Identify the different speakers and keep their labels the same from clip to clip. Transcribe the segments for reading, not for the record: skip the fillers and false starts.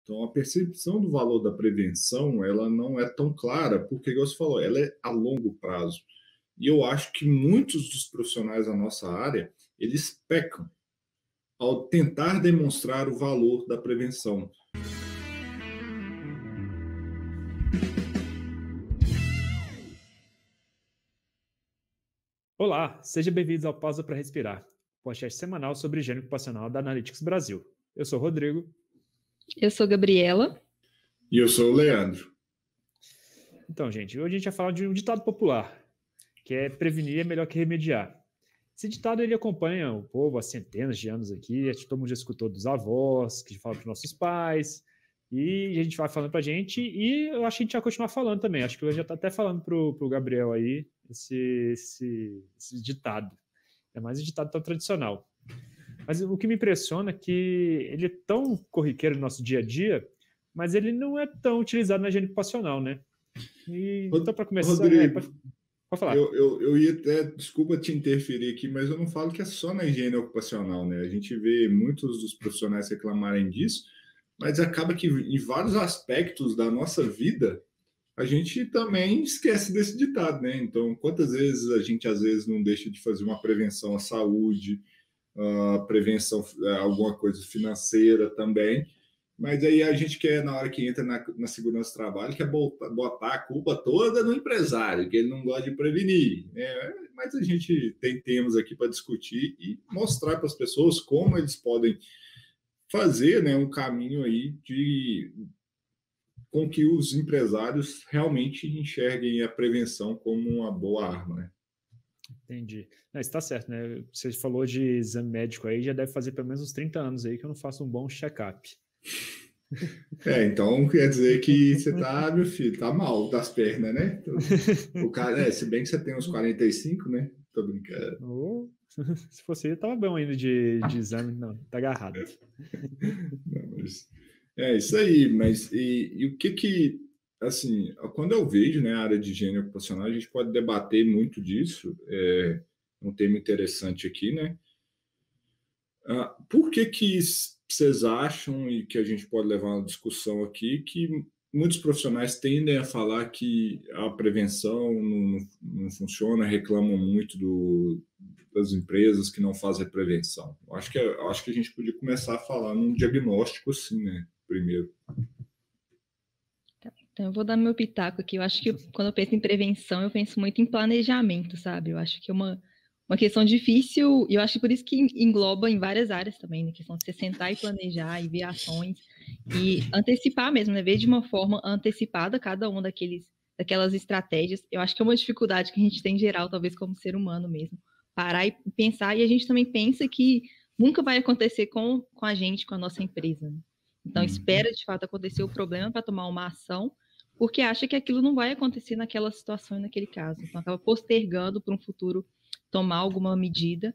Speaker 1: Então, a percepção do valor da prevenção, ela não é tão clara, porque, igual você falou, ela é a longo prazo. E eu acho que muitos dos profissionais da nossa área, eles pecam ao tentar demonstrar o valor da prevenção.
Speaker 2: Olá, seja bem-vindo ao Pausa para Respirar, podcast semanal sobre higiene ocupacional da Analytics Brasil. Eu sou o Rodrigo.
Speaker 3: Eu sou Gabriela.
Speaker 1: E eu sou o Leandro.
Speaker 2: Então, gente, hoje a gente vai falar de um ditado popular, que é prevenir é melhor que remediar. Esse ditado ele acompanha o povo há centenas de anos aqui, todo mundo já escutou dos avós, que falam para os nossos pais, e a gente vai falando para a gente, e eu acho que a gente vai continuar falando também. Acho que eu já está até falando para o Gabriel aí esse ditado. É mais um ditado tão tradicional. Mas o que me impressiona é que ele é tão corriqueiro no nosso dia a dia, mas ele não é tão utilizado na higiene ocupacional, né? Então, para começar...
Speaker 1: Rodrigo,
Speaker 2: pode falar.
Speaker 1: Eu ia até, desculpa te interferir aqui, mas eu não falo que é só na higiene ocupacional, né? A gente vê muitos dos profissionais reclamarem disso, mas acaba que em vários aspectos da nossa vida, a gente também esquece desse ditado, né? Então, quantas vezes a gente, às vezes, não deixa de fazer uma prevenção à saúde, prevenção a alguma coisa financeira também, mas aí a gente quer, na hora que entra na segurança do trabalho, quer botar a culpa toda no empresário, que ele não gosta de prevenir, né? Mas a gente tem temas aqui para discutir e mostrar para as pessoas como eles podem fazer, né, um caminho aí com que os empresários realmente enxerguem a prevenção como uma boa arma, né?
Speaker 2: Entendi. Não, isso está certo, né? Você falou de exame médico aí, já deve fazer pelo menos uns 30 anos aí que eu não faço um bom check-up.
Speaker 1: Então quer dizer que você tá, meu filho, tá mal das pernas, né? Então, o cara, se bem que você tem uns 45, né? Tô brincando.
Speaker 2: Se fosse eu, tava bom ainda de exame, não, tá agarrado.
Speaker 1: Não, mas é isso aí, mas e o que assim, quando eu vejo, né, a área de higiene ocupacional, a gente pode debater muito disso, um tema interessante aqui, né? Por que vocês acham, e que a gente pode levar uma discussão aqui, que muitos profissionais tendem a falar que a prevenção não funciona, reclamam muito das empresas que não fazem prevenção? Eu acho que a gente podia começar a falar num diagnóstico assim, né, primeiro.
Speaker 3: Então, eu vou dar meu pitaco aqui. Eu acho que quando eu penso em prevenção, eu penso muito em planejamento, sabe? Eu acho que é uma questão difícil, e eu acho que por isso que engloba em várias áreas também, na questão de você sentar e planejar e ver ações e antecipar mesmo, né? Ver de uma forma antecipada cada uma daquelas estratégias. Eu acho que é uma dificuldade que a gente tem em geral, talvez como ser humano mesmo. Parar e pensar, e a gente também pensa que nunca vai acontecer com a gente, com a nossa empresa, né? Então, espera de fato acontecer o problema para tomar uma ação, porque acha que aquilo não vai acontecer naquela situação e naquele caso. Então, acaba postergando para um futuro tomar alguma medida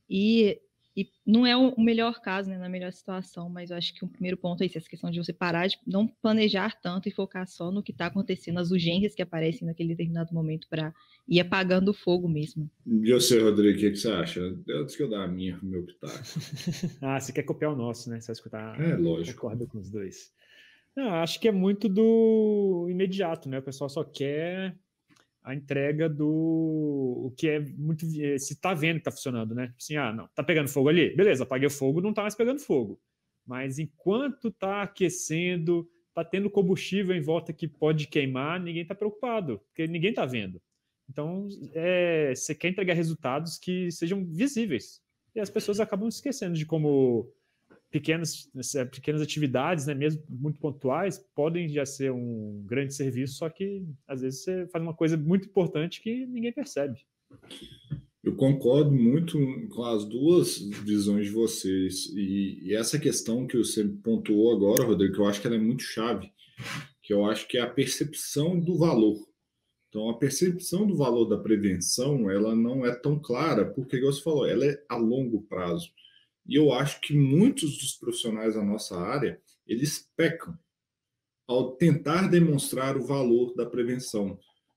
Speaker 3: e não é o melhor caso, né, na melhor situação, mas eu acho que o primeiro ponto é esse, essa questão de você parar de não planejar tanto e focar só no que está acontecendo, as urgências que aparecem naquele determinado momento para ir apagando o fogo mesmo.
Speaker 1: E você, Rodrigo, o que você acha? Antes que eu dar meu pitaco.
Speaker 2: Você quer copiar o nosso, né? Você vai escutar.
Speaker 1: Lógico.
Speaker 2: Concordo com os dois. Não, acho que é muito do imediato, né? O pessoal só quer a entrega o que é muito... Se tá vendo que tá funcionando, né? Assim, não, tá pegando fogo ali? Beleza, apaguei o fogo, não tá mais pegando fogo. Mas enquanto tá aquecendo, tá tendo combustível em volta que pode queimar, ninguém tá preocupado, porque ninguém tá vendo. Então, você quer entregar resultados que sejam visíveis. E as pessoas acabam esquecendo de como pequenas atividades, né, mesmo muito pontuais, podem já ser um grande serviço, só que às vezes você faz uma coisa muito importante que ninguém percebe.
Speaker 1: Eu concordo muito com as duas visões de vocês, e essa questão que você pontuou agora, Rodrigo, que eu acho que ela é muito chave, que eu acho que é a percepção do valor. Então, a percepção do valor da prevenção, ela não é tão clara, porque, como você falou, ela é a longo prazo. E eu acho que muitos dos profissionais da nossa área, eles pecam ao tentar demonstrar o valor da prevenção.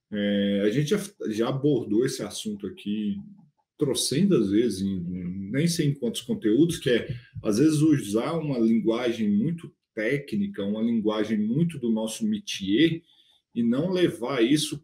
Speaker 1: A gente já abordou esse assunto aqui trocentas vezes, nem sei em quantos conteúdos, que é, às vezes, usar uma linguagem muito técnica, uma linguagem muito do nosso métier, e não levar isso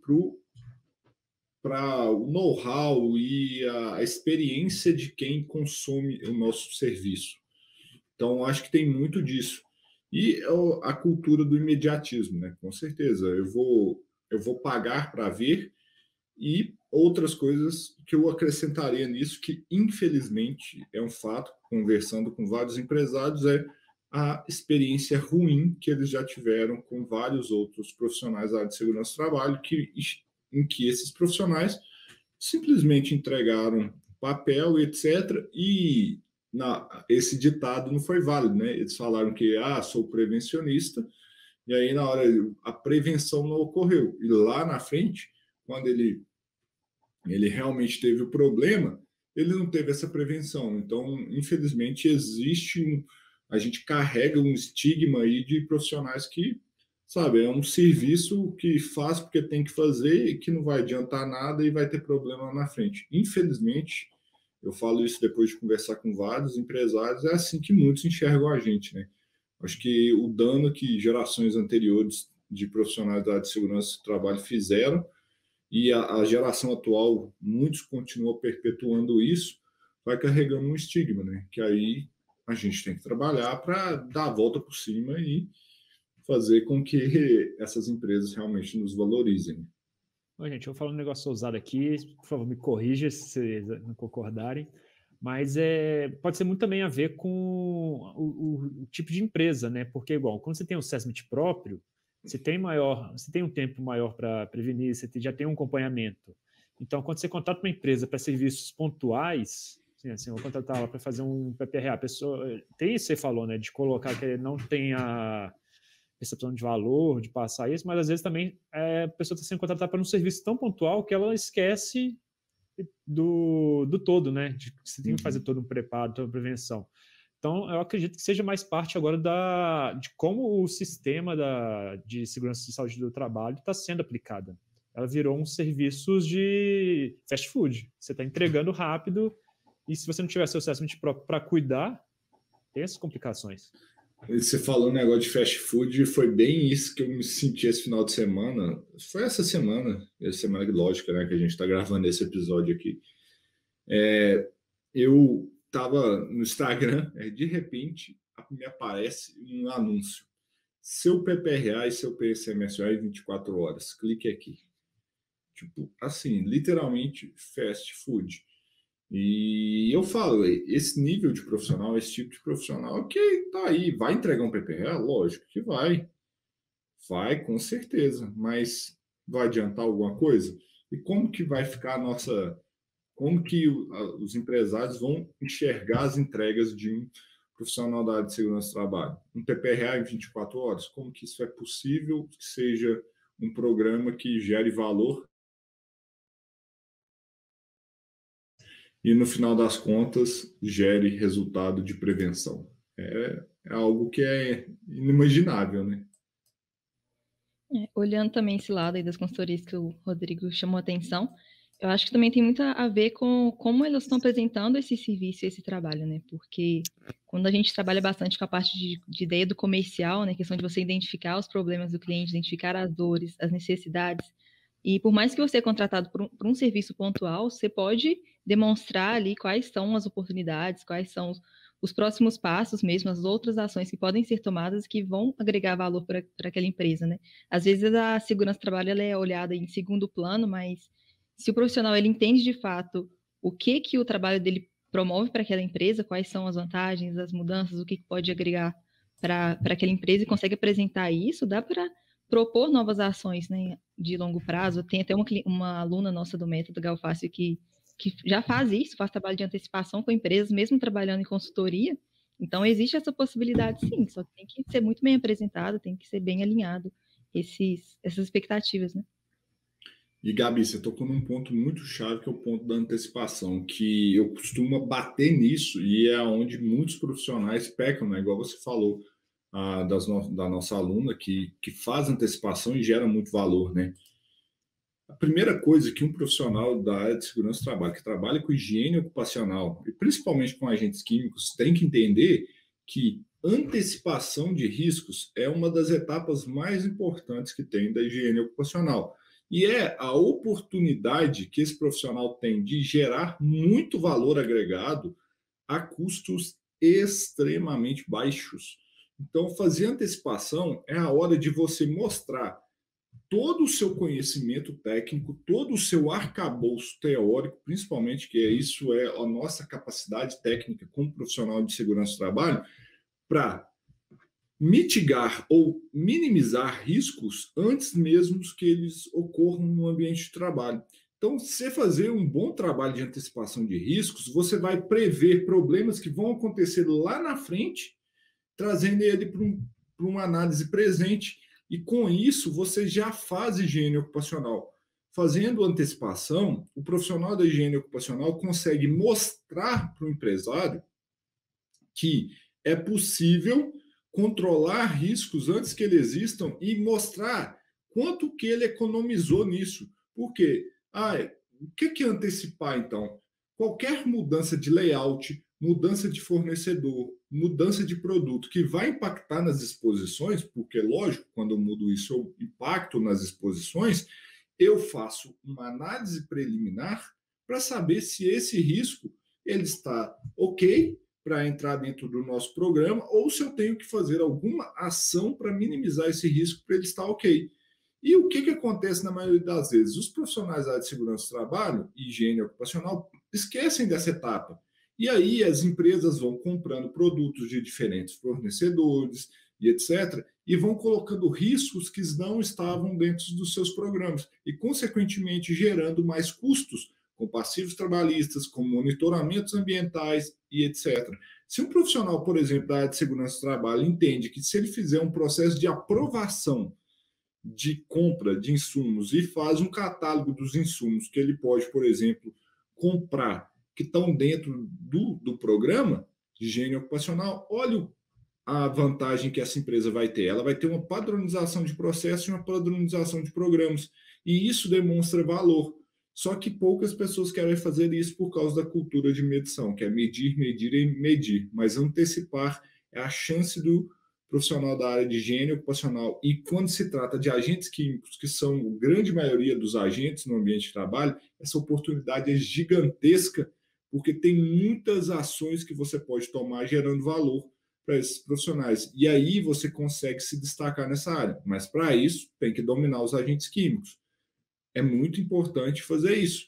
Speaker 1: para o know-how e a experiência de quem consome o nosso serviço. Então, acho que tem muito disso. E a cultura do imediatismo, né? Com certeza. Eu vou pagar para ver, e outras coisas que eu acrescentaria nisso, que infelizmente é um fato, conversando com vários empresários, é a experiência ruim que eles já tiveram com vários outros profissionais da área de segurança do trabalho, em que esses profissionais simplesmente entregaram papel, etc., e esse ditado não foi válido, né? Eles falaram que, sou prevencionista, e aí na hora a prevenção não ocorreu. E lá na frente, quando ele realmente teve o problema, ele não teve essa prevenção. Então, infelizmente, a gente carrega um estigma aí de profissionais que, sabe, é um serviço que faz porque tem que fazer e que não vai adiantar nada e vai ter problema lá na frente. Infelizmente, eu falo isso depois de conversar com vários empresários, é assim que muitos enxergam a gente, né? Acho que o dano que gerações anteriores de profissionais da área de segurança do trabalho fizeram, e a geração atual, muitos continuam perpetuando isso, vai carregando um estigma, né? Que aí a gente tem que trabalhar para dar a volta por cima e fazer com que essas empresas realmente nos valorizem.
Speaker 2: Bom, gente, eu vou falar um negócio ousado aqui, por favor, me corrija se vocês não concordarem, mas pode ser muito também a ver com o tipo de empresa, né? Porque, igual, quando você tem um assessment próprio, você tem um tempo maior para prevenir, você já tem um acompanhamento. Então, quando você contrata uma empresa para serviços pontuais, assim, eu vou contratar ela para fazer um PPRA, a pessoa tem isso que você falou, né? De colocar que não tem a percepção de valor, de passar isso, mas às vezes também a pessoa está sendo contratada para um serviço tão pontual que ela esquece do todo, né? De que você tem que fazer todo um preparo, toda uma prevenção. Então, eu acredito que seja mais parte agora de como o sistema de segurança e saúde do trabalho está sendo aplicado. Ela virou um serviço de fast food. Você está entregando rápido e se você não tiver seu assessment próprio para cuidar, tem essas complicações.
Speaker 1: Você falou um negócio de fast food, foi bem isso que eu me senti esse final de semana. Foi essa semana lógica, né, que a gente está gravando esse episódio aqui. Eu estava no Instagram, de repente me aparece um anúncio. Seu PPRA e seu PSMSO em 24 horas. Clique aqui. Tipo, assim, literalmente fast food. E eu falo, esse nível de profissional, esse tipo de profissional que tá aí, vai entregar um PPRA? Lógico que vai. Vai, com certeza. Mas vai adiantar alguma coisa? E como que vai ficar como que os empresários vão enxergar as entregas de um profissional da área de segurança do trabalho? Um PPRA em 24 horas? Como que isso é possível que seja um programa que gere valor e, no final das contas, gere resultado de prevenção? É algo que é inimaginável, né?
Speaker 3: Olhando também esse lado aí das consultorias que o Rodrigo chamou a atenção, eu acho que também tem muito a ver com como elas estão apresentando esse serviço e esse trabalho, né? Porque quando a gente trabalha bastante com a parte de ideia do comercial, né? Questão de você identificar os problemas do cliente, identificar as dores, as necessidades. E por mais que você é contratado por um serviço pontual, você pode demonstrar ali quais são as oportunidades, quais são os próximos passos mesmo, as outras ações que podem ser tomadas que vão agregar valor para aquela empresa, né? Às vezes a segurança do trabalho ela é olhada em segundo plano, mas se o profissional ele entende de fato o que o trabalho dele promove para aquela empresa, quais são as vantagens, as mudanças, o que pode agregar para aquela empresa e consegue apresentar isso, dá para propor novas ações, né, de longo prazo. Tem até uma aluna nossa do Método Galfácio que já faz isso, faz trabalho de antecipação com empresas, mesmo trabalhando em consultoria. Então, existe essa possibilidade, sim, só que tem que ser muito bem apresentado, tem que ser bem alinhado essas expectativas, né?
Speaker 1: E, Gabi, você tocou num ponto muito chave, que é o ponto da antecipação, que eu costumo bater nisso e é onde muitos profissionais pecam, né? Igual você falou, da nossa aluna, que faz antecipação e gera muito valor, né? A primeira coisa que um profissional da área de segurança do trabalho, que trabalha com higiene ocupacional, e principalmente com agentes químicos, tem que entender que antecipação de riscos é uma das etapas mais importantes que tem da higiene ocupacional. E é a oportunidade que esse profissional tem de gerar muito valor agregado a custos extremamente baixos. Então, fazer antecipação é a hora de você mostrar todo o seu conhecimento técnico, todo o seu arcabouço teórico, principalmente, que isso é a nossa capacidade técnica como profissional de segurança do trabalho, para mitigar ou minimizar riscos antes mesmo que eles ocorram no ambiente de trabalho. Então, se fazer um bom trabalho de antecipação de riscos, você vai prever problemas que vão acontecer lá na frente, trazendo ele para uma análise presente. E com isso, você já faz higiene ocupacional. Fazendo antecipação, o profissional da higiene ocupacional consegue mostrar para o empresário que é possível controlar riscos antes que eles existam e mostrar quanto que ele economizou nisso. Por quê? O que é antecipar, então? Qualquer mudança de layout, mudança de fornecedor, mudança de produto que vai impactar nas exposições, porque, lógico, quando eu mudo isso, eu impacto nas exposições, eu faço uma análise preliminar para saber se esse risco ele está ok para entrar dentro do nosso programa ou se eu tenho que fazer alguma ação para minimizar esse risco para ele estar ok. E o que acontece na maioria das vezes? Os profissionais da área de segurança do trabalho e higiene ocupacional esquecem dessa etapa. E aí as empresas vão comprando produtos de diferentes fornecedores e etc., e vão colocando riscos que não estavam dentro dos seus programas e, consequentemente, gerando mais custos com passivos trabalhistas, com monitoramentos ambientais e etc. Se um profissional, por exemplo, da área de segurança do trabalho entende que se ele fizer um processo de aprovação de compra de insumos e faz um catálogo dos insumos que ele pode, por exemplo, comprar, que estão dentro do programa de higiene ocupacional, olha a vantagem que essa empresa vai ter. Ela vai ter uma padronização de processos e uma padronização de programas. E isso demonstra valor. Só que poucas pessoas querem fazer isso por causa da cultura de medição, que é medir, medir e medir. Mas antecipar é a chance do profissional da área de higiene ocupacional. E quando se trata de agentes químicos, que são a grande maioria dos agentes no ambiente de trabalho, essa oportunidade é gigantesca, porque tem muitas ações que você pode tomar gerando valor para esses profissionais. E aí você consegue se destacar nessa área. Mas para isso, tem que dominar os agentes químicos. É muito importante fazer isso.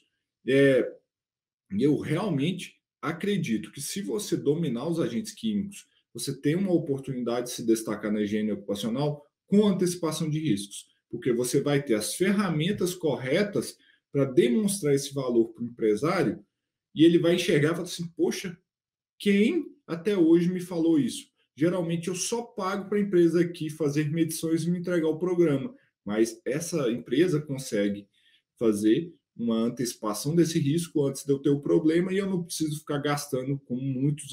Speaker 1: Eu realmente acredito que se você dominar os agentes químicos, você tem uma oportunidade de se destacar na higiene ocupacional com antecipação de riscos, porque você vai ter as ferramentas corretas para demonstrar esse valor para o empresário e ele vai enxergar e falar assim, poxa, quem até hoje me falou isso? Geralmente eu só pago para a empresa aqui fazer medições e me entregar o programa, mas essa empresa consegue fazer uma antecipação desse risco antes de eu ter o problema e eu não preciso ficar gastando com muitos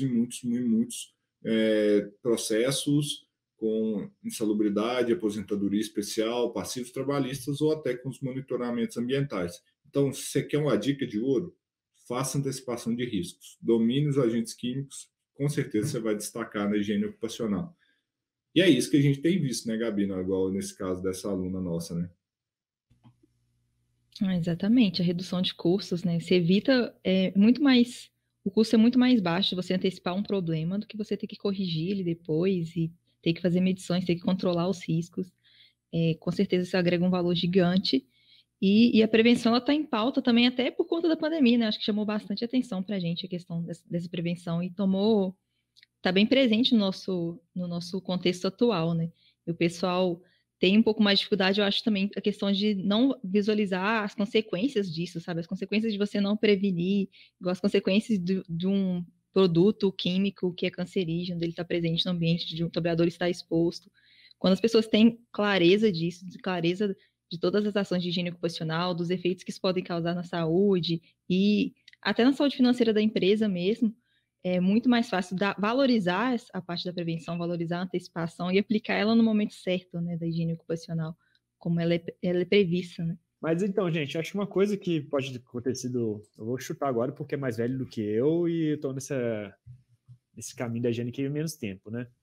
Speaker 1: processos com insalubridade, aposentadoria especial, passivos trabalhistas ou até com os monitoramentos ambientais. Então, se você quer uma dica de ouro, faça antecipação de riscos, domine os agentes químicos, com certeza você vai destacar na higiene ocupacional. E é isso que a gente tem visto, né, Gabi? Não, igual nesse caso dessa aluna nossa, né?
Speaker 3: Exatamente, a redução de custos, né? Você evita muito mais, o custo é muito mais baixo você antecipar um problema do que você ter que corrigir ele depois e ter que fazer medições, ter que controlar os riscos. Com certeza isso agrega um valor gigante. E a prevenção está em pauta também, até por conta da pandemia, né? Acho que chamou bastante atenção para a gente a questão dessa prevenção e está bem presente no nosso contexto atual, né? E o pessoal tem um pouco mais de dificuldade, eu acho também a questão de não visualizar as consequências disso, sabe? As consequências de você não prevenir, igual as consequências de um produto químico que é cancerígeno, dele estar presente no ambiente, de um trabalhador estar exposto. Quando as pessoas têm clareza disso, clareza de todas as ações de higiene ocupacional, dos efeitos que isso pode causar na saúde e até na saúde financeira da empresa mesmo, é muito mais fácil valorizar a parte da prevenção, valorizar a antecipação e aplicar ela no momento certo, né, da higiene ocupacional, como ela é prevista, né?
Speaker 2: Mas então, gente, acho que uma coisa que pode ter acontecido, eu vou chutar agora porque é mais velho do que eu e estou nesse caminho da higiene que há menos tempo, né?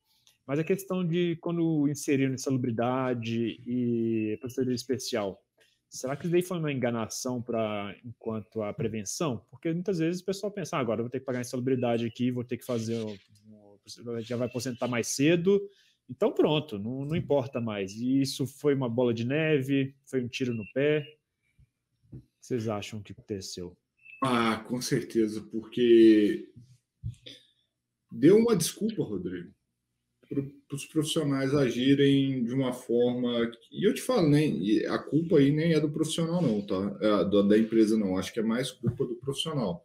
Speaker 2: Mas a questão de quando inseriram insalubridade e aposentadoria especial, será que isso daí foi uma enganação enquanto a prevenção? Porque muitas vezes o pessoal pensa, agora eu vou ter que pagar insalubridade aqui, vou ter que fazer, já vai aposentar mais cedo, então pronto, não importa mais. E isso foi uma bola de neve, foi um tiro no pé. O que vocês acham que aconteceu?
Speaker 1: Com certeza, porque deu uma desculpa, Rodrigo, para os profissionais agirem de uma forma. E eu te falo, a culpa aí nem é do profissional, não, tá? Da empresa, não. Acho que é mais culpa do profissional.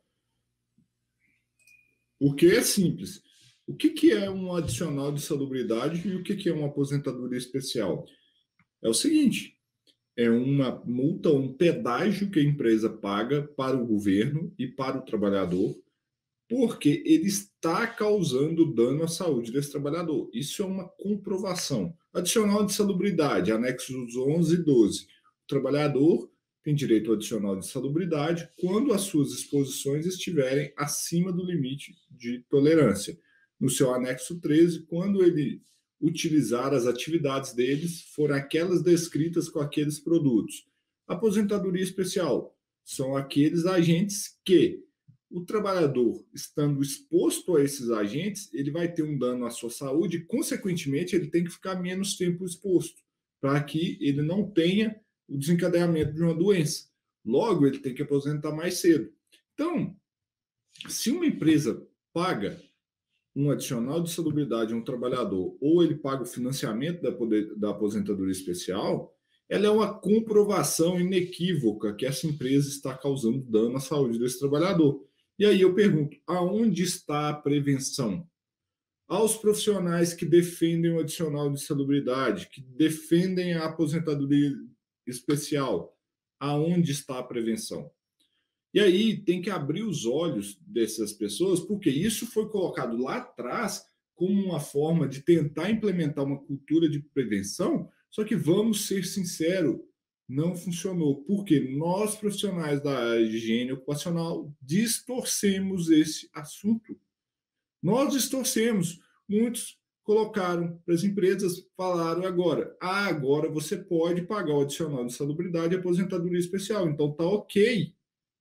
Speaker 1: Porque é simples. O que é um adicional de salubridade e o que é uma aposentadoria especial? É o seguinte: é uma multa, um pedágio que a empresa paga para o governo e para o trabalhador, porque ele está causando dano à saúde desse trabalhador. Isso é uma comprovação. Adicional de salubridade, anexos 11 e 12. O trabalhador tem direito ao adicional de salubridade quando as suas exposições estiverem acima do limite de tolerância. No seu anexo 13, quando ele utilizar as atividades deles forem aquelas descritas com aqueles produtos. Aposentadoria especial são aqueles agentes que o trabalhador, estando exposto a esses agentes, ele vai ter um dano à sua saúde e, consequentemente, ele tem que ficar menos tempo exposto, para que ele não tenha o desencadeamento de uma doença. Logo, ele tem que aposentar mais cedo. Então, se uma empresa paga um adicional de salubridade a um trabalhador, ou ele paga o financiamento da aposentadoria especial, ela é uma comprovação inequívoca que essa empresa está causando dano à saúde desse trabalhador. E aí eu pergunto, aonde está a prevenção? Aos profissionais que defendem o adicional de salubridade, que defendem a aposentadoria especial, aonde está a prevenção? E aí tem que abrir os olhos dessas pessoas, porque isso foi colocado lá atrás como uma forma de tentar implementar uma cultura de prevenção, só que vamos ser sinceros, não funcionou, porque nós, profissionais da área de higiene ocupacional, distorcemos esse assunto. Nós distorcemos. Muitos colocaram para as empresas, falaram agora você pode pagar o adicional de salubridade e aposentadoria especial, então está ok.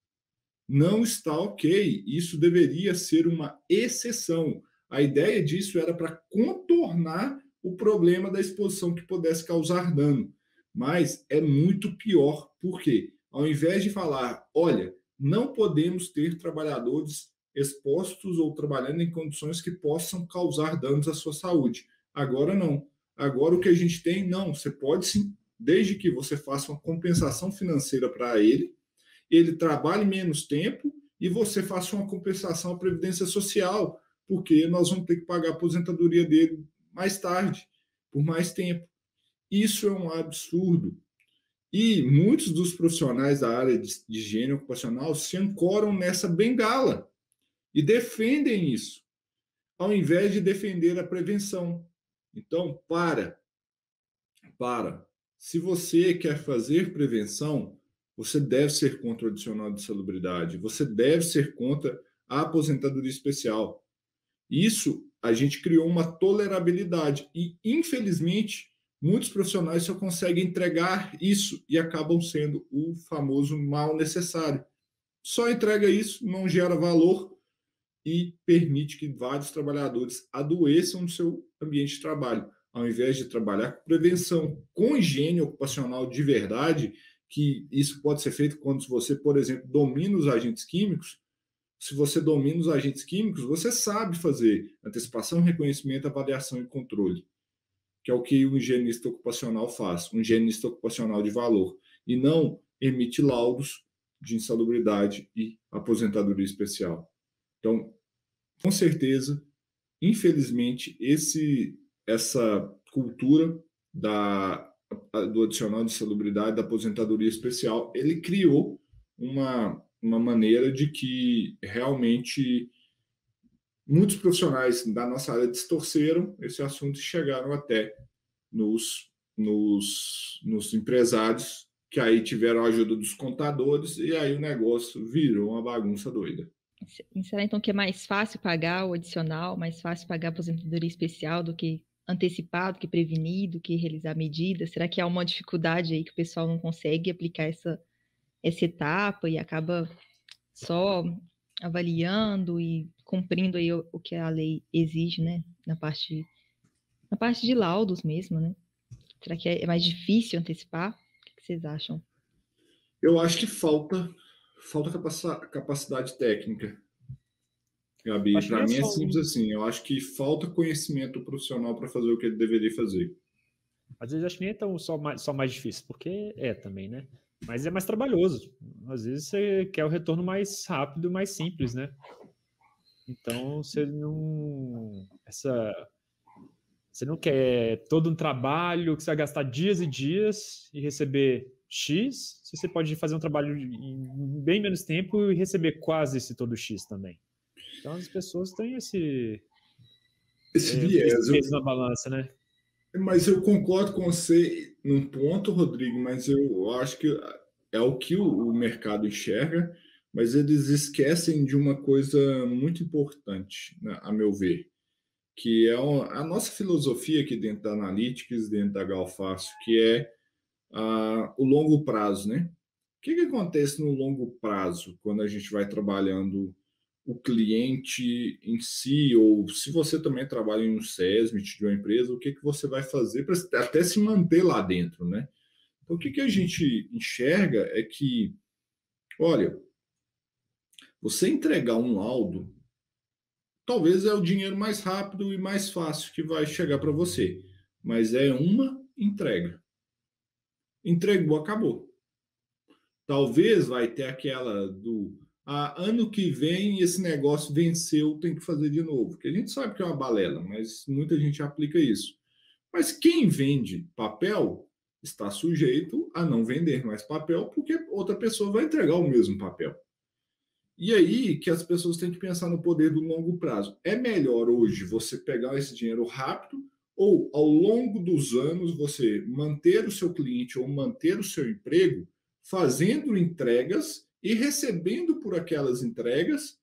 Speaker 1: Não está ok. Isso deveria ser uma exceção. A ideia disso era para contornar o problema da exposição que pudesse causar dano. Mas é muito pior, porque ao invés de falar, olha, não podemos ter trabalhadores expostos ou trabalhando em condições que possam causar danos à sua saúde. Agora não. Agora o que a gente tem, não, você pode sim, desde que você faça uma compensação financeira para ele trabalhe menos tempo e você faça uma compensação à Previdência Social, porque nós vamos ter que pagar a aposentadoria dele mais tarde, por mais tempo. Isso é um absurdo. E muitos dos profissionais da área de higiene ocupacional se ancoram nessa bengala e defendem isso, ao invés de defender a prevenção. Então, para. Se você quer fazer prevenção, você deve ser contra o adicional de salubridade, você deve ser contra a aposentadoria especial. Isso, a gente criou uma tolerabilidade e, infelizmente, muitos profissionais só conseguem entregar isso e acabam sendo o famoso mal necessário. Só entrega isso, não gera valor e permite que vários trabalhadores adoeçam no seu ambiente de trabalho, ao invés de trabalhar com prevenção, com higiene ocupacional de verdade, que isso pode ser feito quando você, por exemplo, domina os agentes químicos. Se você domina os agentes químicos, você sabe fazer antecipação, reconhecimento, avaliação e controle, que é o que o higienista ocupacional faz, um higienista ocupacional de valor, e não emite laudos de insalubridade e aposentadoria especial. Então, com certeza, infelizmente, essa cultura do adicional de salubridade, da aposentadoria especial, ele criou uma maneira de que realmente muitos profissionais da nossa área distorceram esse assunto e chegaram até nos empresários, que aí tiveram a ajuda dos contadores, e aí o negócio virou uma bagunça doida.
Speaker 3: Será então que é mais fácil pagar o adicional, mais fácil pagar a aposentadoria especial do que antecipar do que prevenir, do que realizar medidas? Será que há uma dificuldade aí que o pessoal não consegue aplicar essa etapa e acaba só avaliando e cumprindo aí o que a lei exige, né? Na parte de laudos mesmo, né? Será que é mais difícil antecipar? O que vocês acham?
Speaker 1: Eu acho que falta capacidade técnica, Gabi.
Speaker 2: Acho que nem
Speaker 1: Para
Speaker 2: é
Speaker 1: mim é
Speaker 2: só
Speaker 1: simples assim. Eu acho que falta conhecimento profissional para fazer o que ele deveria fazer.
Speaker 2: Às vezes acho que nem é tão só mais difícil, porque é também, né? Mas é mais trabalhoso. Às vezes você quer o retorno mais rápido, mais simples, né? Então você não quer todo um trabalho que você vai gastar dias e dias e receber X, se você pode fazer um trabalho em bem menos tempo e receber quase esse todo X também. Então as pessoas têm esse
Speaker 1: viés.
Speaker 2: peso na balança, né?
Speaker 1: Mas eu concordo com você num ponto, Rodrigo, mas eu acho que é o que o mercado enxerga, mas eles esquecem de uma coisa muito importante, né, a meu ver, que é a nossa filosofia aqui dentro da Analytics, dentro da Galfaço, que é o longo prazo, né? O que acontece no longo prazo quando a gente vai trabalhando o cliente em si, ou se você também trabalha em um SESMIT de uma empresa, o que você vai fazer para até se manter lá dentro, né? Então, o que a gente enxerga é que, olha, você entregar um laudo, talvez é o dinheiro mais rápido e mais fácil que vai chegar para você, mas é uma entrega. Entregou, acabou. Talvez vai ter aquela do ano que vem esse negócio venceu, tem que fazer de novo. Que a gente sabe que é uma balela, mas muita gente aplica isso. Mas quem vende papel está sujeito a não vender mais papel, porque outra pessoa vai entregar o mesmo papel. E aí que as pessoas têm que pensar no poder do longo prazo. É melhor hoje você pegar esse dinheiro rápido ou ao longo dos anos você manter o seu cliente ou manter o seu emprego fazendo entregas e recebendo por aquelas entregas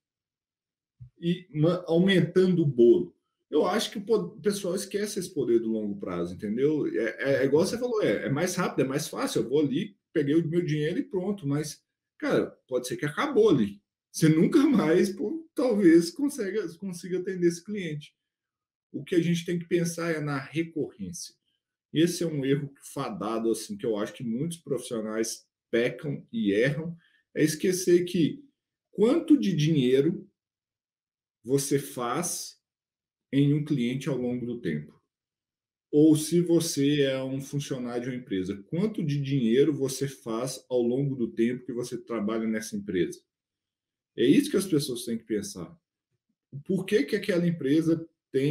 Speaker 1: e aumentando o bolo. Eu acho que o pessoal esquece esse poder do longo prazo, entendeu? É igual você falou, é mais rápido, é mais fácil. Eu vou ali, peguei o meu dinheiro e pronto. Mas, cara, pode ser que acabou ali. Você nunca mais, talvez, consiga atender esse cliente. O que a gente tem que pensar é na recorrência. Esse é um erro fadado, assim, que eu acho que muitos profissionais pecam e erram, é esquecer que quanto de dinheiro você faz em um cliente ao longo do tempo. Ou se você é um funcionário de uma empresa, quanto de dinheiro você faz ao longo do tempo que você trabalha nessa empresa? É isso que as pessoas têm que pensar. Por que aquela empresa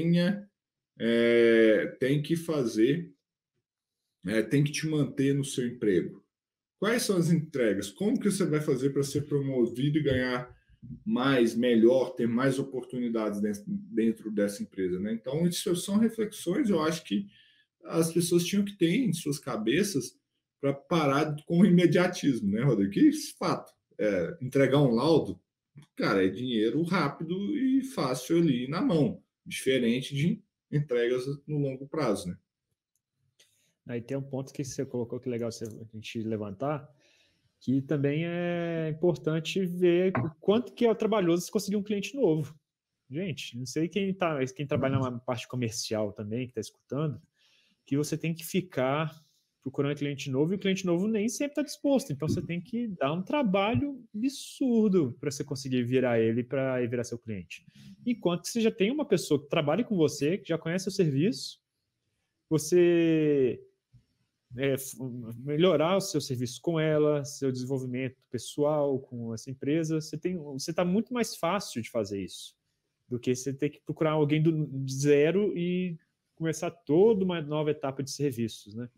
Speaker 1: tem que fazer, tem que te manter no seu emprego? Quais são as entregas? Como que você vai fazer para ser promovido e ganhar mais, melhor, ter mais oportunidades dentro dessa empresa, né? Então, isso são reflexões, eu acho que as pessoas tinham que ter em suas cabeças para parar com o imediatismo, né, Rodrigo? Que fato. Entregar um laudo, cara, é dinheiro rápido e fácil ali na mão, diferente de entregas no longo prazo, né?
Speaker 2: Aí tem um ponto que você colocou que é legal a gente levantar, que também é importante ver o quanto que é trabalhoso conseguir um cliente novo. Gente, não sei quem trabalha na parte comercial também, que está escutando, que você tem que ficar procurando cliente novo, e o cliente novo nem sempre está disposto. Então você tem que dar um trabalho absurdo para você conseguir virar ele para virar seu cliente. Enquanto que você já tem uma pessoa que trabalha com você, que já conhece o serviço, você melhorar o seu serviço com ela, seu desenvolvimento pessoal com essa empresa, você está muito mais fácil de fazer isso do que você ter que procurar alguém do zero e começar toda uma nova etapa de serviços, né?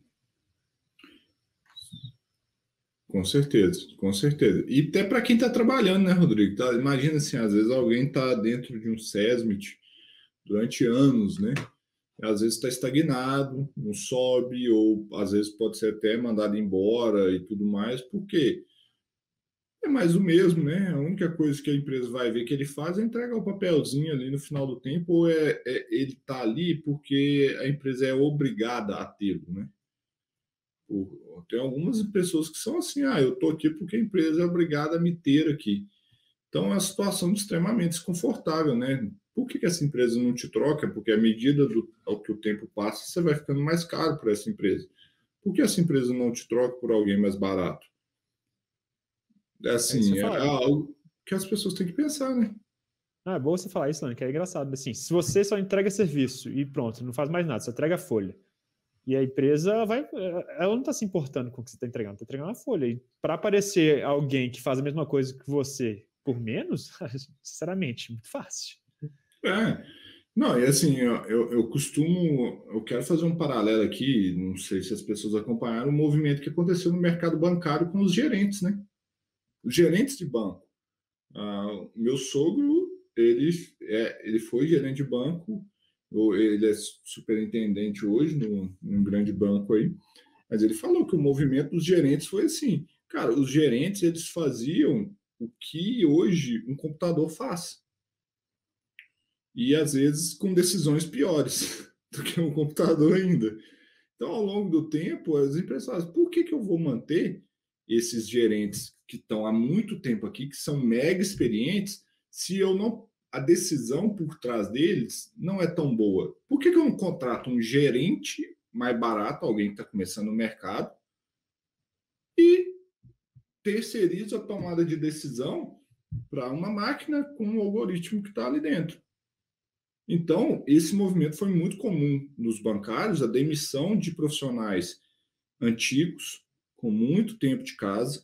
Speaker 1: Com certeza, com certeza. E até para quem está trabalhando, né, Rodrigo? Imagina assim, às vezes alguém está dentro de um SESMIT durante anos, né? Às vezes está estagnado, não sobe, ou às vezes pode ser até mandado embora e tudo mais, porque É mais o mesmo, né? A única coisa que a empresa vai ver que ele faz é entregar o papelzinho ali no final do tempo, ou ele está ali porque a empresa é obrigada a tê-lo, né? Tem algumas pessoas que são assim, eu estou aqui porque a empresa é obrigada a me ter aqui. Então é uma situação extremamente desconfortável, né? Por que essa empresa não te troca? Porque à medida ao que o tempo passa, você vai ficando mais caro para essa empresa. Por que essa empresa não te troca por alguém mais barato? É
Speaker 2: É isso que
Speaker 1: assim,
Speaker 2: você
Speaker 1: é
Speaker 2: fala.
Speaker 1: algo que as pessoas têm que pensar, né?
Speaker 2: É bom você falar isso, Lani, que é engraçado. Assim, se você só entrega serviço e pronto, não faz mais nada, você entrega a folha. E a empresa ela não está se importando com o que você está entregando, está entregando a folha. E para aparecer alguém que faz a mesma coisa que você por menos, sinceramente, muito fácil.
Speaker 1: É. Não, e assim, eu quero fazer um paralelo aqui, não sei se as pessoas acompanharam o movimento que aconteceu no mercado bancário com os gerentes, né? Os gerentes de banco. Meu sogro, ele foi gerente de banco, ele é superintendente hoje num grande banco aí, mas ele falou que o movimento dos gerentes foi assim, cara, os gerentes, eles faziam o que hoje um computador faz, e às vezes com decisões piores do que um computador ainda. Então, ao longo do tempo, as empresas falam, por que eu vou manter esses gerentes que estão há muito tempo aqui, que são mega experientes, se eu não, a decisão por trás deles não é tão boa? Por que eu não contrato um gerente mais barato, alguém que está começando no mercado, e terceirizo a tomada de decisão para uma máquina com um algoritmo que está ali dentro? Então, esse movimento foi muito comum nos bancários, a demissão de profissionais antigos, com muito tempo de casa,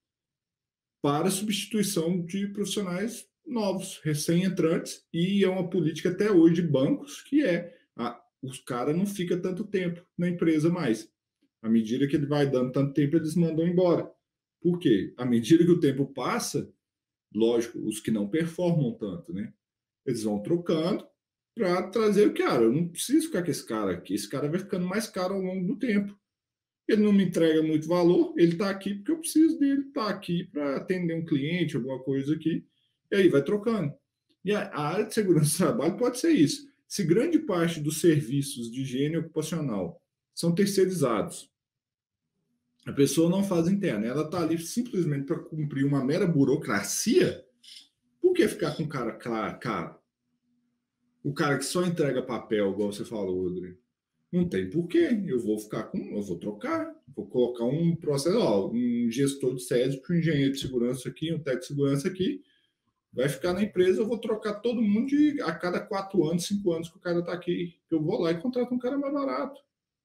Speaker 1: para substituição de profissionais novos, recém-entrantes, e é uma política até hoje de bancos que os caras não ficam tanto tempo na empresa mais. À medida que ele vai dando tanto tempo, eles mandam embora. Por quê? À medida que o tempo passa, lógico, os que não performam tanto, né? Eles vão trocando para trazer o cara. Eu não preciso ficar com esse cara aqui. Esse cara vai ficando mais caro ao longo do tempo. Ele não me entrega muito valor, ele está aqui porque eu preciso dele, está aqui para atender um cliente, alguma coisa aqui, e aí vai trocando. E a área de segurança do trabalho pode ser isso. Se grande parte dos serviços de higiene ocupacional são terceirizados, a pessoa não faz interna, ela está ali simplesmente para cumprir uma mera burocracia, por que ficar com o cara caro? O cara que só entrega papel, igual você falou, Rodrigo. Não tem porquê. Eu vou trocar, vou colocar um processo, um gestor de sede, um engenheiro de segurança aqui, um técnico de segurança aqui, vai ficar na empresa, eu vou trocar todo mundo a cada 4 anos, 5 anos que o cara está aqui. Eu vou lá e contrato um cara mais barato.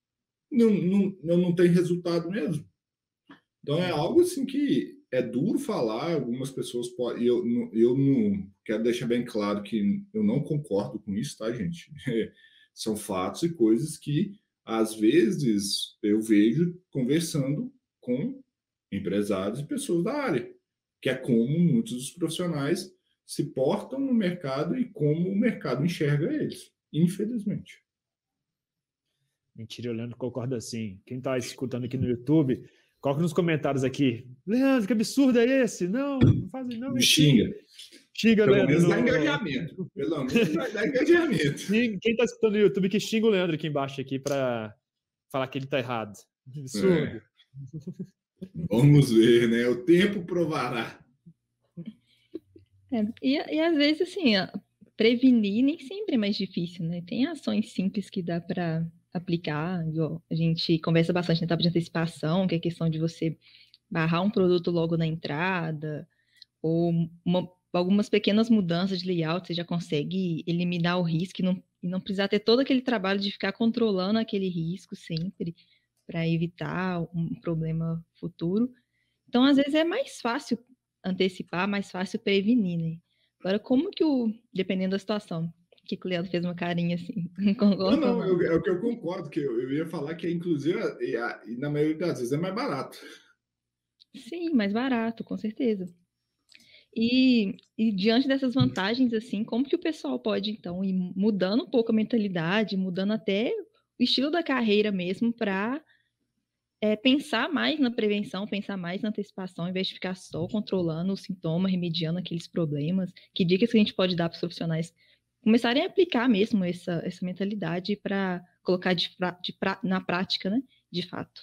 Speaker 1: Não tem resultado mesmo. Então é algo assim que é duro falar, algumas pessoas podem. Eu não quero deixar bem claro que eu não concordo com isso, tá, gente? São fatos e coisas que, às vezes, eu vejo conversando com empresários e pessoas da área, que é como muitos dos profissionais se portam no mercado e como o mercado enxerga eles, infelizmente.
Speaker 2: Mentira, o Leandro concorda assim. Quem está escutando aqui no YouTube, coloca nos comentários aqui. Leandro, que absurdo é esse? Não faz não.
Speaker 1: Me xinga.
Speaker 2: Xinga,
Speaker 1: Pelo
Speaker 2: Leandro.
Speaker 1: menos dá engajamento. Pelo menos vai dar engajamento.
Speaker 2: Quem está escutando no YouTube, que xinga o Leandro aqui embaixo aqui para falar que ele está errado. Absurdo.
Speaker 1: Vamos ver, né? O tempo provará.
Speaker 3: E às vezes, assim, prevenir nem sempre é mais difícil, né? Tem ações simples que dá para aplicar. A gente conversa bastante na etapa de antecipação, que é a questão de você barrar um produto logo na entrada, ou algumas pequenas mudanças de layout, você já consegue eliminar o risco e não precisar ter todo aquele trabalho de ficar controlando aquele risco sempre para evitar um problema futuro. Então, às vezes, é mais fácil antecipar, mais fácil prevenir, né? Agora, dependendo da situação, que o Leandro fez uma carinha assim,
Speaker 1: Não, é o que eu concordo, que eu ia falar que, inclusive, na maioria das vezes é mais barato.
Speaker 3: Sim, mais barato, com certeza. E diante dessas vantagens, assim, como que o pessoal pode, então, ir mudando um pouco a mentalidade, mudando até o estilo da carreira mesmo, para pensar mais na prevenção, pensar mais na antecipação, ao invés de ficar só controlando o sintoma, remediando aqueles problemas. Que dicas que a gente pode dar para os profissionais começarem a aplicar mesmo essa mentalidade para colocar na prática, né? De fato.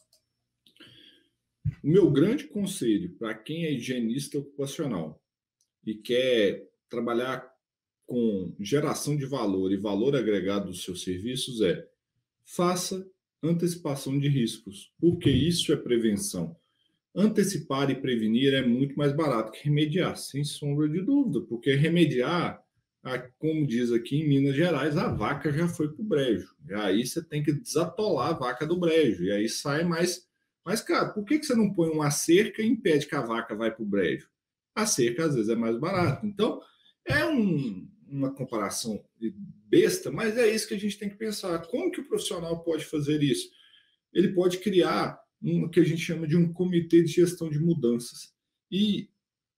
Speaker 1: O meu grande conselho para quem é higienista ocupacional e quer trabalhar com geração de valor e valor agregado dos seus serviços é: faça antecipação de riscos, porque isso é prevenção. Antecipar e prevenir é muito mais barato que remediar, sem sombra de dúvida, porque remediar, como diz aqui em Minas Gerais, a vaca já foi para o brejo. E aí você tem que desatolar a vaca do brejo, e aí sai mais caro. Por que você não põe uma cerca e impede que a vaca vá para o brejo? A cerca, às vezes, é mais barata. Então, é uma comparação besta, mas é isso que a gente tem que pensar. Como que o profissional pode fazer isso? Ele pode criar o que a gente chama de um comitê de gestão de mudanças e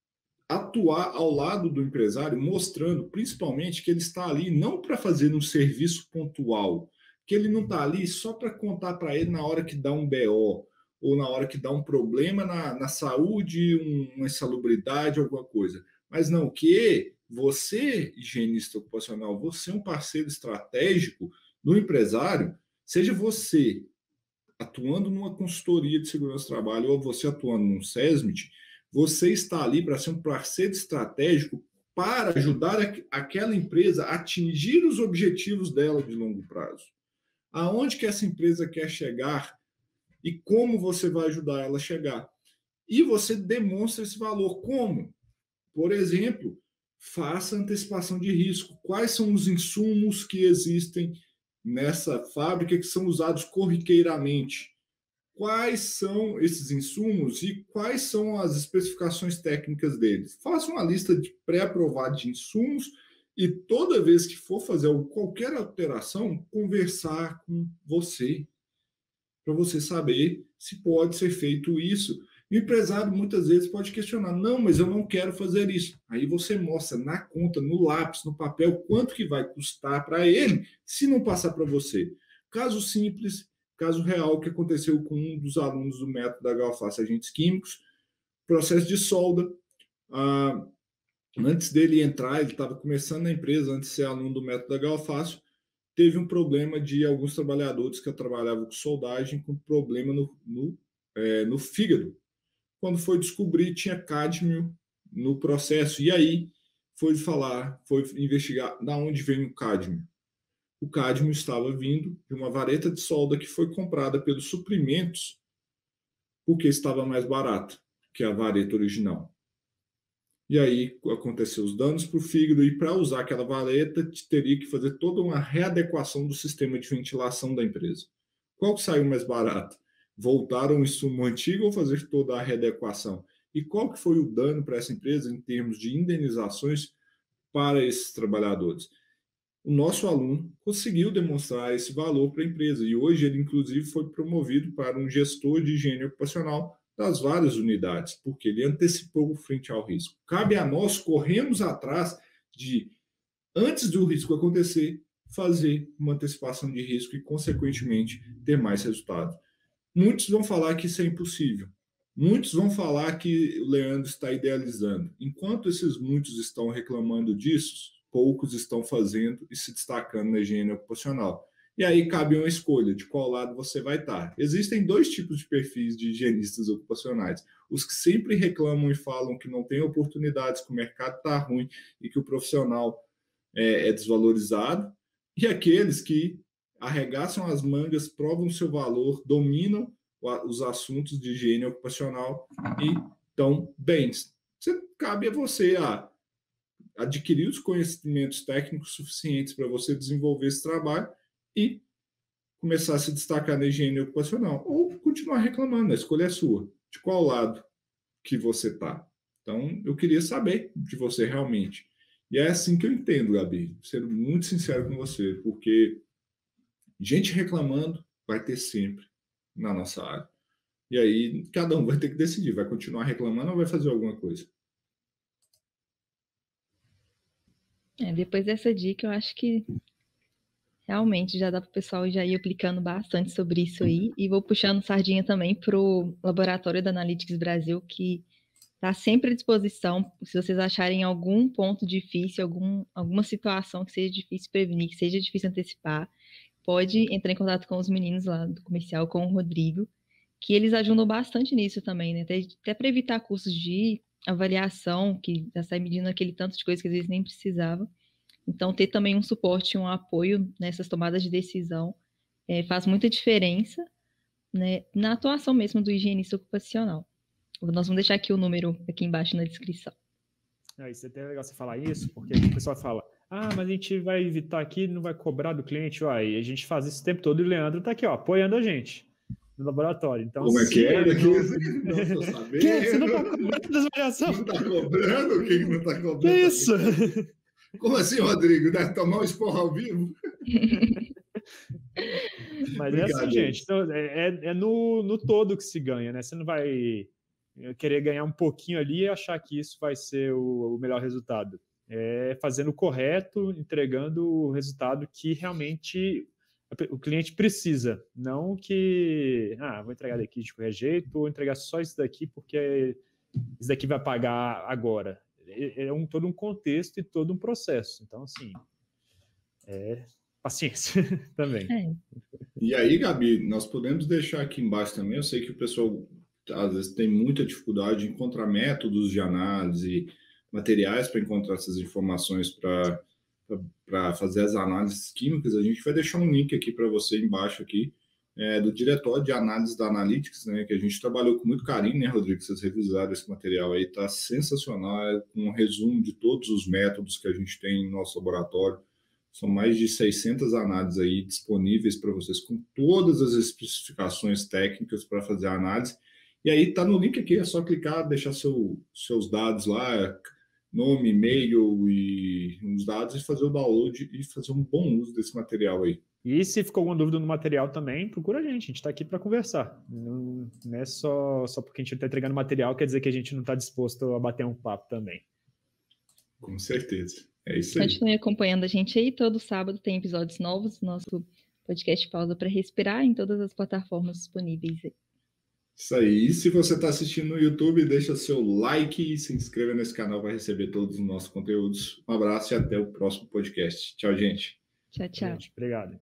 Speaker 1: atuar ao lado do empresário, mostrando principalmente que ele está ali não para fazer um serviço pontual, que ele não está ali só para contar para ele na hora que dá um BO ou na hora que dá um problema na saúde, uma insalubridade, alguma coisa. Mas não, que você, higienista ocupacional, você é um parceiro estratégico do empresário, seja você atuando numa consultoria de segurança do trabalho ou você atuando num SESMIT, você está ali para ser um parceiro estratégico para ajudar aquela empresa a atingir os objetivos dela de longo prazo. Aonde que essa empresa quer chegar e como você vai ajudar ela a chegar. E você demonstra esse valor. Como? Por exemplo, faça antecipação de risco. Quais são os insumos que existem nessa fábrica que são usados corriqueiramente? Quais são esses insumos e quais são as especificações técnicas deles? Faça uma lista de pré-aprovada de insumos e toda vez que for fazer qualquer alteração, conversar com você, para você saber se pode ser feito isso. O empresário muitas vezes pode questionar: não, mas eu não quero fazer isso. Aí você mostra na conta, no lápis, no papel, quanto que vai custar para ele se não passar para você. Caso simples, caso real que aconteceu com um dos alunos do método da Galface Agentes Químicos, processo de solda. Antes dele entrar, ele estava começando na empresa, antes de ser aluno do método da Galface, teve um problema de alguns trabalhadores que trabalhavam com soldagem com problema no fígado. Quando foi descobrir, tinha cádmio no processo. E aí foi investigar de onde vem o cádmio. O cádmio estava vindo de uma vareta de solda que foi comprada pelos suprimentos porque estava mais barato que a vareta original. E aí aconteceu os danos para o fígado e para usar aquela vareta teria que fazer toda uma readequação do sistema de ventilação da empresa. Qual que saiu mais barato? Voltar ao insumo antigo ou fazer toda a readequação? E qual que foi o dano para essa empresa em termos de indenizações para esses trabalhadores? O nosso aluno conseguiu demonstrar esse valor para a empresa e hoje ele, inclusive, foi promovido para um gestor de higiene ocupacional das várias unidades, porque ele antecipou frente ao risco. Cabe a nós corrermos atrás de, antes do risco acontecer, fazer uma antecipação de risco e, consequentemente, ter mais resultado. Muitos vão falar que isso é impossível. Muitos vão falar que o Leandro está idealizando. Enquanto esses muitos estão reclamando disso, poucos estão fazendo e se destacando na higiene ocupacional. E aí cabe uma escolha de qual lado você vai estar. Existem dois tipos de perfis de higienistas ocupacionais. Os que sempre reclamam e falam que não tem oportunidades, que o mercado está ruim e que o profissional é desvalorizado. E aqueles que arregaçam as mangas, provam seu valor, dominam os assuntos de higiene ocupacional e estão bem. Cabe a você adquirir os conhecimentos técnicos suficientes para você desenvolver esse trabalho e começar a se destacar na higiene ocupacional. Ou continuar reclamando, a escolha é sua. De qual lado que você está? Então, eu queria saber de você realmente. E é assim que eu entendo, Gabi, sendo muito sincero com você, porque gente reclamando vai ter sempre na nossa área. E aí, cada um vai ter que decidir, vai continuar reclamando ou vai fazer alguma coisa.
Speaker 3: Depois dessa dica, eu acho que Realmente, já dá para o pessoal já ir aplicando bastante sobre isso aí. E vou puxando sardinha também para o laboratório da Analytics Brasil, que está sempre à disposição. Se vocês acharem algum ponto difícil, alguma situação que seja difícil prevenir, que seja difícil antecipar, pode entrar em contato com os meninos lá do comercial, com o Rodrigo, que eles ajudam bastante nisso também, né? Até para evitar custos de avaliação, que já sai medindo aquele tanto de coisa que às vezes nem precisava. Então, ter também um suporte, um apoio nessas tomadas de decisão faz muita diferença, né, na atuação mesmo do higienista ocupacional. Nós vamos deixar aqui o número aqui embaixo na descrição.
Speaker 2: Isso é até legal você falar isso, porque o pessoal fala, mas a gente vai evitar aqui, não vai cobrar do cliente, e a gente faz isso o tempo todo e o Leandro está aqui, apoiando a gente no laboratório. Então,
Speaker 1: como é que é?
Speaker 2: Não
Speaker 1: tô sabendo.
Speaker 2: Você não está cobrando das avaliações?
Speaker 1: Não está cobrando? Quem não está cobrando?
Speaker 2: Que isso?
Speaker 1: Como assim, Rodrigo? Deve tomar um esporro ao vivo?
Speaker 2: Mas é assim, gente. Então, é no todo que se ganha, né? Você não vai querer ganhar um pouquinho ali e achar que isso vai ser o melhor resultado. É fazendo o correto, entregando o resultado que realmente o cliente precisa. Não que, vou entregar daqui de qualquer jeito, ou entregar só isso daqui porque isso daqui vai pagar agora. É todo um contexto e todo um processo. Então, assim, paciência também.
Speaker 1: E aí, Gabi, nós podemos deixar aqui embaixo também, eu sei que o pessoal às vezes tem muita dificuldade em encontrar métodos de análise, materiais para encontrar essas informações para fazer as análises químicas. A gente vai deixar um link aqui para você embaixo aqui, do diretório de análise da Analytics, né, que a gente trabalhou com muito carinho, né, Rodrigo? Vocês revisaram esse material aí, está sensacional, com um resumo de todos os métodos que a gente tem no nosso laboratório. São mais de 600 análises aí disponíveis para vocês, com todas as especificações técnicas para fazer a análise. E aí está no link aqui, é só clicar, deixar seus dados lá, nome, e-mail e os dados, e fazer o download e fazer um bom uso desse material aí.
Speaker 2: E se ficou alguma dúvida no material também, procura a gente está aqui para conversar. Não é só porque a gente está entregando material, quer dizer que a gente não está disposto a bater um papo também.
Speaker 1: Com certeza. É isso aí.
Speaker 3: Continue acompanhando a gente aí. Todo sábado tem episódios novos do nosso podcast Pausa para Respirar em todas as plataformas disponíveis aí.
Speaker 1: Isso aí. E se você está assistindo no YouTube, deixa seu like e se inscreva nesse canal para receber todos os nossos conteúdos. Um abraço e até o próximo podcast. Tchau, gente.
Speaker 3: Tchau, tchau.
Speaker 2: Gente, obrigado.